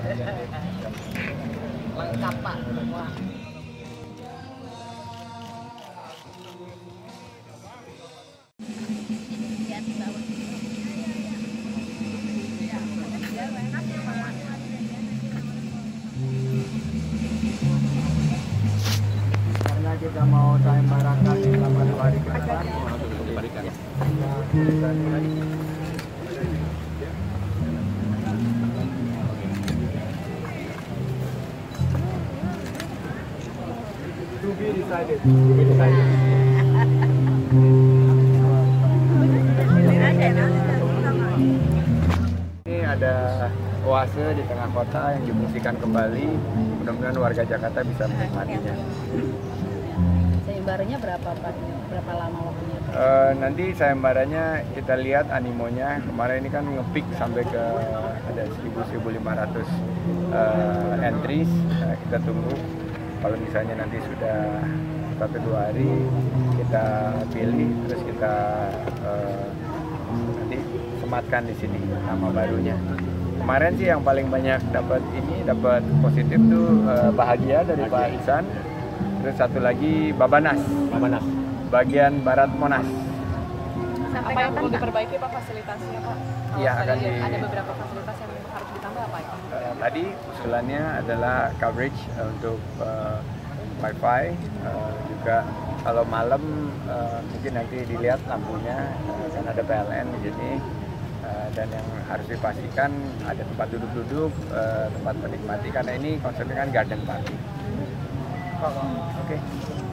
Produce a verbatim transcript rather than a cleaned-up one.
Lengkap Pak semua. Karena kita mau sayembarakan selama dua hari ke depan. To be decided. To be decided. Ini ada oase di tengah kota yang difungsikan kembali. Mudah-mudahan warga Jakarta bisa menikmatinya. Sayembaranya berapa Pak? Berapa lama waktunya? Uh, nanti sayembaranya kita lihat animonya. Kemarin ini kan nge-peak sampai ke ada seribu sampai seribu lima ratus uh, entries. Uh, kita tunggu. Kalau misalnya nanti sudah satu dua hari kita pilih, terus kita uh, nanti sematkan di sini nama barunya. Kemarin sih yang paling banyak dapat ini dapat positif tuh uh, bahagia dari Pak Ihsan. Terus satu lagi Babanas, Babanas, bagian barat Monas. Sampai apa yang perlu diperbaiki Pak fasilitasnya Pak? Iya, akan di... ada beberapa fasilitas yang harus ditambah apa ya? Uh, tadi usulannya adalah coverage uh, untuk uh, wifi, uh, juga kalau malam uh, mungkin nanti dilihat lampunya, uh, kan ada P L N di sini, uh, dan yang harus dipastikan ada tempat duduk-duduk, uh, tempat menikmati karena ini konsepnya kan garden party. Oke. Okay.